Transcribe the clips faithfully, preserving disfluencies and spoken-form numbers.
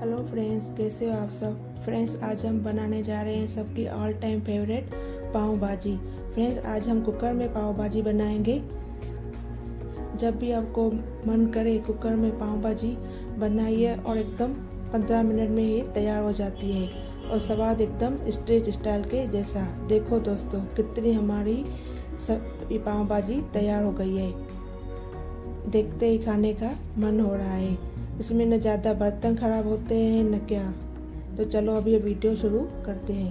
Hello friends, कैसे हो आप सब। फ्रेंड्स, आज हम बनाने जा रहे हैं सबकी ऑल टाइम फेवरेट पाव भाजी। फ्रेंड्स, आज हम कुकर में पाव भाजी बनाएंगे। जब भी आपको मन करे कुकर में पाव भाजी बनाइए और एकदम पंद्रह मिनट में ये तैयार हो जाती है और स्वाद एकदम स्ट्रीट स्टाइल के जैसा। देखो दोस्तों, कितनी हमारी सब ये पाव भाजी तैयार हो गई है। देखते ही खाने का मन हो रहा है। इसमें न ज़्यादा बर्तन खराब होते हैं न क्या। तो चलो अभी ये वीडियो शुरू करते हैं।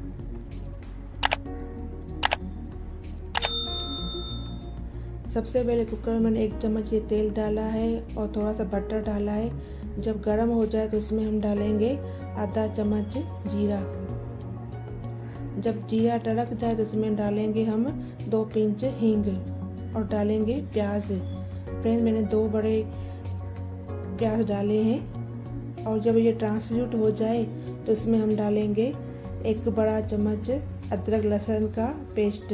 सबसे पहले कुकर में मैंने एक चम्मच ये तेल डाला है और थोड़ा सा बटर डाला है। जब गर्म हो जाए तो इसमें हम डालेंगे आधा चम्मच जीरा। जब जीरा टड़क जाए तो इसमें डालेंगे हम दो पिंच हींग और डालेंगे प्याज। फ्रेंड्स, मैंने दो बड़े प्याज डाले हैं और जब ये ट्रांसल्यूट हो जाए तो इसमें हम डालेंगे एक बड़ा चम्मच अदरक लहसुन का पेस्ट।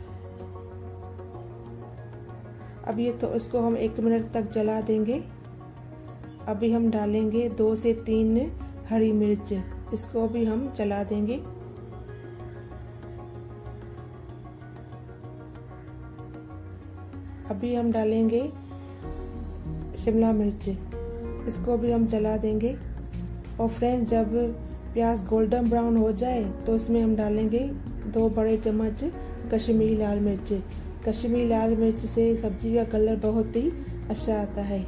अब ये तो इसको हम एक मिनट तक जला देंगे। अभी हम डालेंगे दो से तीन हरी मिर्च, इसको भी हम चला देंगे। अभी हम डालेंगे शिमला मिर्च, इसको भी हम जला देंगे। और फ्रेंड्स, जब प्याज गोल्डन ब्राउन हो जाए तो इसमें हम डालेंगे दो बड़े चम्मच कश्मीरी लाल मिर्च। कश्मीरी लाल मिर्च से सब्जी का कलर बहुत ही अच्छा आता है।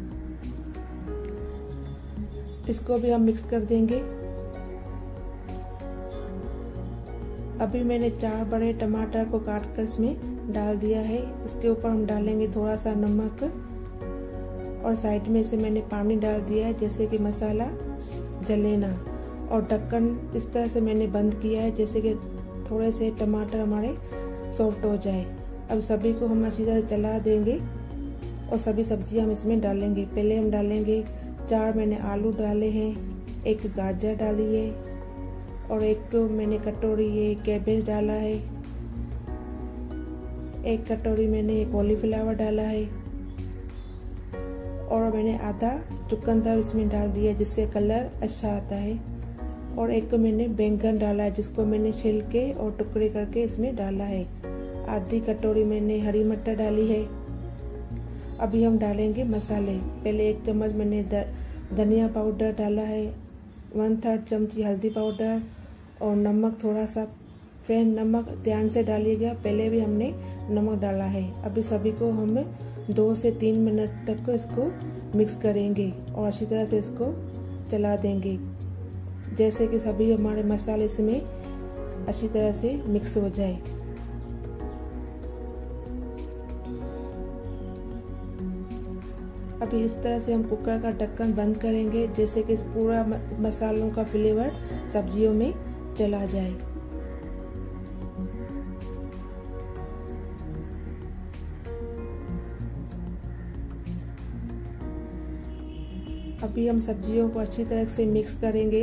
इसको भी हम मिक्स कर देंगे। अभी मैंने चार बड़े टमाटर को काट कर इसमें डाल दिया है। इसके ऊपर हम डालेंगे थोड़ा सा नमक और साइड में से मैंने पानी डाल दिया है जैसे कि मसाला जले ना। और ढक्कन इस तरह से मैंने बंद किया है जैसे कि थोड़े से टमाटर हमारे सॉफ्ट हो जाए। अब सभी को हम अच्छी तरह चला देंगे और सभी सब्जियां हम इसमें डालेंगे। पहले हम डालेंगे चार मैंने आलू डाले हैं, एक गाजर डाली है और एक मैंने कटोरी ये कैबेज डाला है, एक कटोरी मैंने कॉलीफ्लावर डाला है और मैंने आधा चुकंदर इसमें डाल दिया जिससे कलर अच्छा आता है। और एक मैंने बैंगन डाला है जिसको मैंने छिल के और टुकड़े करके इसमें डाला है। आधी कटोरी मैंने हरी मटर डाली है। अभी हम डालेंगे मसाले। पहले एक चम्मच मैंने धनिया पाउडर डाला है, वन थर्ड चमची हल्दी पाउडर और नमक थोड़ा सा। फ्रेंड, नमक ध्यान से डालिएगा, पहले भी हमने नमक डाला है। अभी सभी को हम दो से तीन मिनट तक इसको मिक्स करेंगे और अच्छी तरह से इसको चला देंगे जैसे कि सभी हमारे मसाले इसमें अच्छी तरह से मिक्स हो जाए। अभी इस तरह से हम कुकर का ढक्कन बंद करेंगे जैसे कि पूरा मसालों का फ्लेवर सब्जियों में चला जाए। अभी हम सब्जियों को अच्छी तरह से मिक्स करेंगे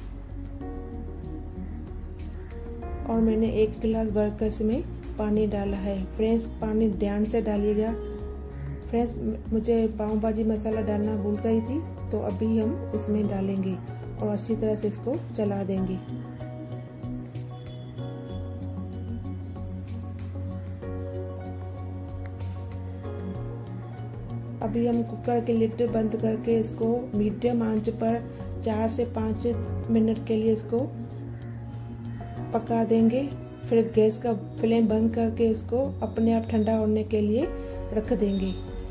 और मैंने एक गिलास भरकर इसमें पानी डाला है। फ्रेंड्स, पानी ध्यान से डालिएगा। फ्रेंड्स, मुझे पाव भाजी मसाला डालना भूल गई थी तो अभी हम इसमें डालेंगे और अच्छी तरह से इसको चला देंगे। अभी हम कुकर के लिड बंद करके इसको मीडियम आंच पर चार से पाँच मिनट के लिए इसको पका देंगे। फिर गैस का फ्लेम बंद करके इसको अपने आप ठंडा होने के लिए रख देंगे।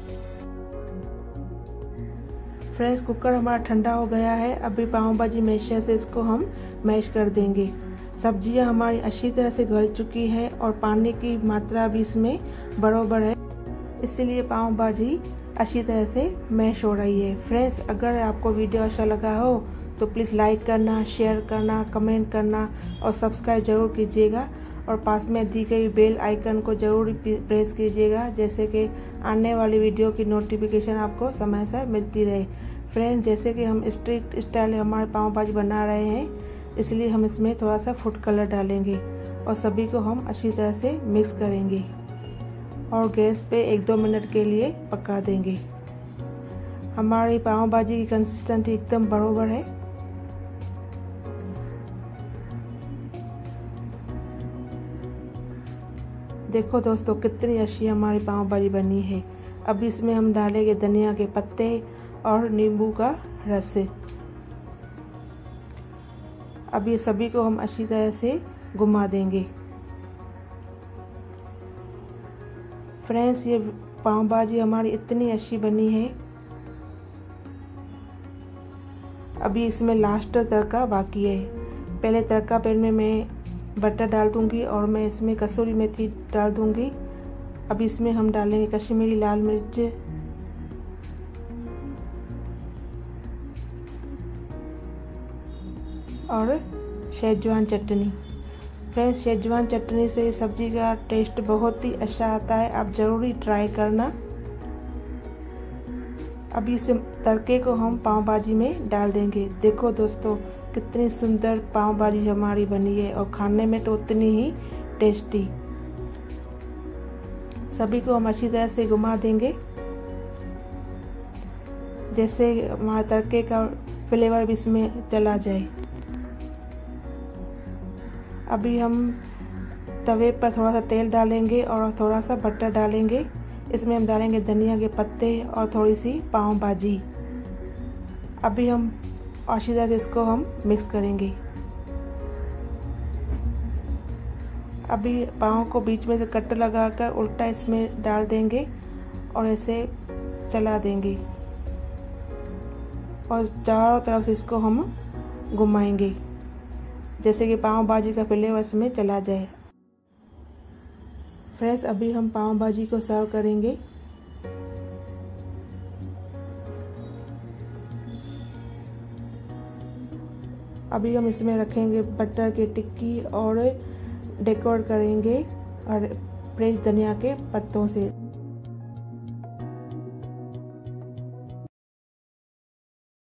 फ्रेंड्स, कुकर हमारा ठंडा हो गया है। अभी पाव भाजी मैशर से इसको हम मैश कर देंगे। सब्जियां हमारी अच्छी तरह से गल चुकी है और पानी की मात्रा भी इसमें बराबर है, इसीलिए पाव भाजी अच्छी तरह से मैश हो रही है। फ्रेंड्स, अगर आपको वीडियो अच्छा लगा हो तो प्लीज़ लाइक करना, शेयर करना, कमेंट करना और सब्सक्राइब जरूर कीजिएगा और पास में दी गई बेल आइकन को जरूर प्रेस कीजिएगा जैसे कि आने वाली वीडियो की नोटिफिकेशन आपको समय से मिलती रहे। फ्रेंड्स, जैसे कि हम स्ट्रीट स्टाइल हमारे पाव भाजी बना रहे हैं इसलिए हम इसमें थोड़ा सा फूड कलर डालेंगे और सभी को हम अच्छी तरह से मिक्स करेंगे और गैस पे एक दो मिनट के लिए पका देंगे। हमारी पाव भाजी की कंसिस्टेंसी एकदम बराबर है। देखो दोस्तों कितनी अच्छी हमारी पाव भाजी बनी है। अब इसमें हम डालेंगे धनिया के पत्ते और नींबू का रस। अब ये सभी को हम अच्छी तरह से घुमा देंगे। फ्रेंड्स, ये पाव भाजी हमारी इतनी अच्छी बनी है। अभी इसमें लास्ट तड़का बाकी है। पहले तड़का पैन में मैं बटर डाल दूंगी और मैं इसमें कसूरी मेथी डाल दूंगी। अब इसमें हम डालेंगे कश्मीरी लाल मिर्च, और Schezwan chutney. Friends, Schezwan chutney से सब्जी का टेस्ट बहुत ही अच्छा आता है, आप ज़रूरी ट्राई करना। अभी इस तड़के को हम पाव भाजी में डाल देंगे। देखो दोस्तों कितनी सुंदर पाव भाजी हमारी बनी है और खाने में तो उतनी ही टेस्टी। सभी को हम अच्छी तरह से घुमा देंगे, जैसे हमारे तड़के का फ्लेवर भी इसमें चला जाए। अभी हम तवे पर थोड़ा सा तेल डालेंगे और थोड़ा सा बटर डालेंगे। इसमें हम डालेंगे धनिया के पत्ते और थोड़ी सी पाव भाजी। अभी हम अच्छी तरह से इसको हम मिक्स करेंगे। अभी पाव को बीच में से कट लगाकर उल्टा इसमें डाल देंगे और ऐसे चला देंगे और चारों तरफ से इसको हम घुमाएंगे, जैसे कि पाव भाजी का फ्लेवर इसमें चला जाए। फ्रेंड्स, अभी हम पाव भाजी को सर्व करेंगे। अभी हम इसमें रखेंगे बटर की टिक्की और डेकोरेट करेंगे और फ्रेश धनिया के पत्तों से।